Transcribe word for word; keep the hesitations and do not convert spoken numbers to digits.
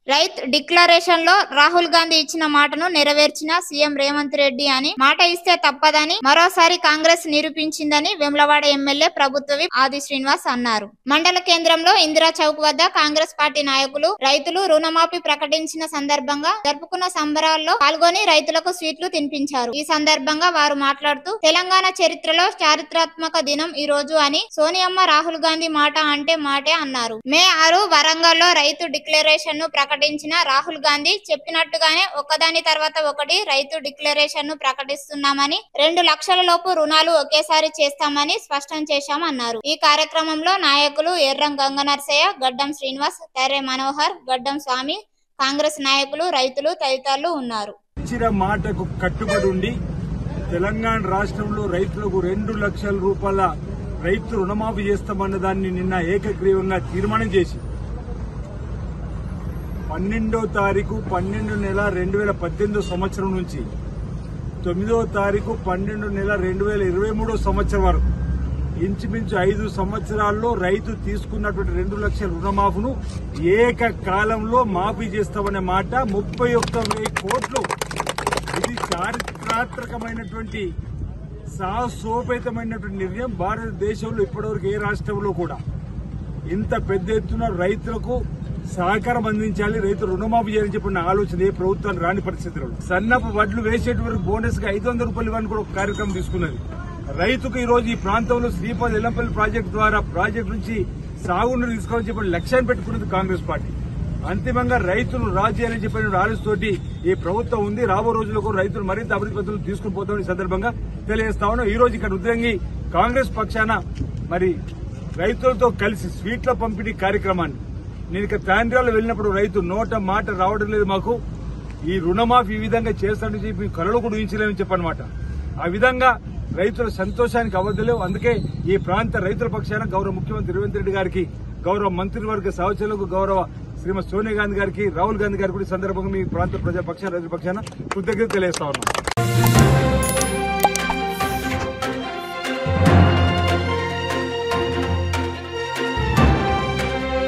రైతు డిక్లరేషన్ లో రాహుల్ గాంధీ ఇచ్చిన మాటను నెరవేర్చిన సీఎం రేవంత్ రెడ్డి అని మాట ఇస్తే తప్పదని మరోసారి కాంగ్రెస్ నిరూపించిందని వెమ్లవాడ ఎమ్మెల్యే ప్రభుత్వ విప్ ఆది శ్రీనివాస్ అన్నారు. మండల కేంద్రంలో ఇందిరా చౌక్ వద్ద కాంగ్రెస్ పార్టీ నాయకులు రైతులు రుణమాఫీ ప్రకటించిన సందర్భంగా జరుపుకున్న సంబరాల్లో పాల్గొని రైతులకు స్వీట్లు తినిపించారు. ఈ సందర్భంగా వారు మాట్లాడుతూ తెలంగాణ చరిత్రలో చారిత్రాత్మక దినం ఈ రోజు అని, సోనియమ్మ రాహుల్ గాంధీ మాట అంటే మాటే అన్నారు. మే ఆరు వరంగల్లో రైతు డిక్లరేషన్ ను ప్రకటించిన రాహుల్ గాంధీ చెప్పినట్టుగానే ఒకదాని తర్వాత ఒకటి రైతు డిక్లరేషన్ ను ప్రకటిస్తున్నామని, రెండు లక్షల లోపు రుణాలు ఒకేసారి చేస్తామని స్పష్టం చేశామన్నారు. ఈ కార్యక్రమంలో నాయకులు ఎర్రం గంగనర్సయ్య, గడ్డం శ్రీనివాస్, తర్రె మనోహర్, గడ్డం స్వామి, కాంగ్రెస్ నాయకులు, రైతులు తదితరులు ఉన్నారు. ఇచ్చిన మాటకు కట్టుబడి ఉండి తెలంగాణ రాష్ట్రంలో రైతులకు రెండు లక్షల రూపాయల రైతు రుణమాఫీ చేస్తామన్న దాన్ని నిన్న ఏకగ్రీవంగా తీర్మానం చేసి పన్నెండో తారీఖు పన్నెండు నెల రెండు వేల పద్దెనిమిదో సంవత్సరం నుంచి తొమ్మిదో తారీఖు పన్నెండు నెల రెండు వేల ఇరవై మూడో సంవత్సరం వరకు ఇంచుమించు ఐదు సంవత్సరాల్లో రైతు తీసుకున్నటువంటి రెండు లక్షల రుణమాఫీను ఏకకాలంలో మాఫీ చేస్తామనే మాట ముప్పై ఒక్క వెయ్యి కోట్లు. ఇది చారిత్రాత్మకమైనటువంటి సాహసోపేతమైనటువంటి నిర్ణయం. భారతదేశంలో ఇప్పటివరకు ఏ రాష్ట్రంలో కూడా ఇంత పెద్ద ఎత్తున రైతులకు సహకారం అందించాలి, రైతు రుణమాఫీ చేయాలని చెప్పిన ఆలోచన ఏ ప్రభుత్వాన్ని రాని పరిస్థితుల్లో సన్నపు వడ్లు వేసేటి వరకు బోనస్ గా ఐదు వందల రూపాయలు ఇవ్వని కూడా ఒక కార్యక్రమం తీసుకున్నది. రైతుకు ఈ రోజు ఈ ప్రాంతంలో శ్రీపాద ఎల్లంపల్లి ప్రాజెక్టు ద్వారా ప్రాజెక్టు నుంచి సాగునీరు తీసుకోవాలని చెప్పిన లక్ష్యాన్ని పెట్టుకున్నది కాంగ్రెస్ పార్టీ. అంతిమంగా రైతులు రాజు చేయాలని చెప్పిన ఆలోచనతోటి ఈ ప్రభుత్వం ఉంది. రాబో రోజుల్లో కూడా రైతులు మరింత అభివృద్ధి పద్ధతులు తీసుకుని పోతామని సందర్భంగా తెలియజేస్తా ఉన్నాం. ఈ రోజు ఇక్కడ ఉద్రంగి కాంగ్రెస్ పక్షాన మరి రైతులతో కలిసి స్వీట్ల పంపిణీ కార్యక్రమాన్ని నేను ఇక తాండ్రాలో వెళ్ళినప్పుడు రైతు నోట మాట రావడం లేదు, మాకు ఈ రుణమాఫీ ఈ విధంగా చేస్తానని చెప్పి కళలు కూడా ఊహించలేమని చెప్పనమాట. ఆ విధంగా రైతుల సంతోషానికి అవధలేవు. అందుకే ఈ ప్రాంత రైతుల పక్షాన గౌరవ ముఖ్యమంత్రి రేవంత్ రెడ్డి గారికి, గౌరవ మంత్రివర్గ సహచరులకు, గౌరవ శ్రీమతి సోనియా గాంధీ గారికి, రాహుల్ గాంధీ గారికి కూడా ఈ సందర్భంగా మీ ప్రాంత ప్రజా పక్షాన రైతుల పక్షాన కృతజ్ఞత తెలియజేస్తా ఉన్నాం.